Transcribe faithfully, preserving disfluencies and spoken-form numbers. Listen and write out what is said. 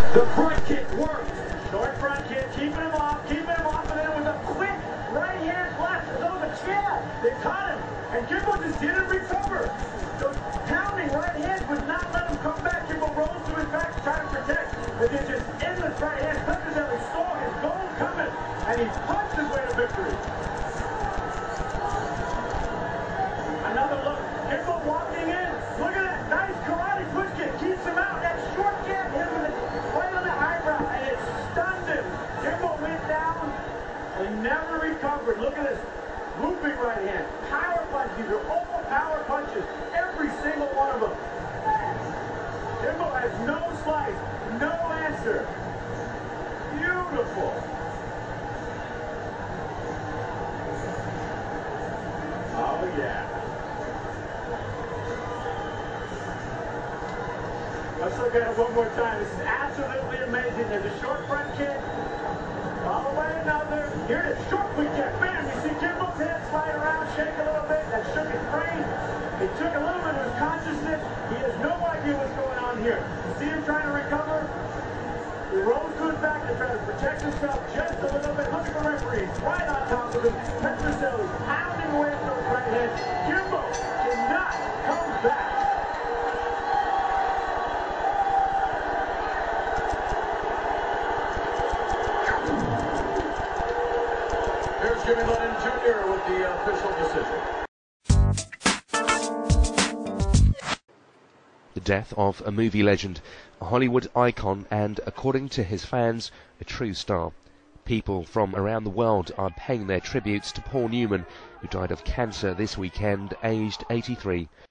The front kick works. Short front kick, keeping him off, keeping him off, and then with a quick right hand left, throws a chair. They caught him, and Kimbo just didn't recover. Those pounding right hands would not let him come back. Kimbo rolls to his back to try to protect, but then just endless right hands. Ferguson saw his goal coming, and he punched his way to victory. Another look. Kimbo walking in. Look at that nice karate push kick. Keeps him out. That short jab hit him in the, right on the eyebrow, and it stunned him. Kimbo went down and never recovered. Look at this. Looping right hand. Power punches. These are all power punches. Every single one of them. Kimbo has no slice. No answer. Beautiful. Oh, yeah. Let's look at it one more time. This is absolutely amazing. There's a short front kick, followed by another. Here it is, short quick kick. Bam! You see Kimbo's head slide around, shake a little bit. That shook his brain. It took a little bit of his consciousness. He has no idea what's going on here. You see him trying to recover. He rolls to his back to try to protect himself just a little bit. Look at the referee. Right on top of him. Petruzelli pounding away at those right hands. Kimbo cannot come back. Here's Jimmy Lennon Junior with the official decision. The death of a movie legend, a Hollywood icon, and, according to his fans, a true star. People from around the world are paying their tributes to Paul Newman, who died of cancer this weekend, aged eighty-three.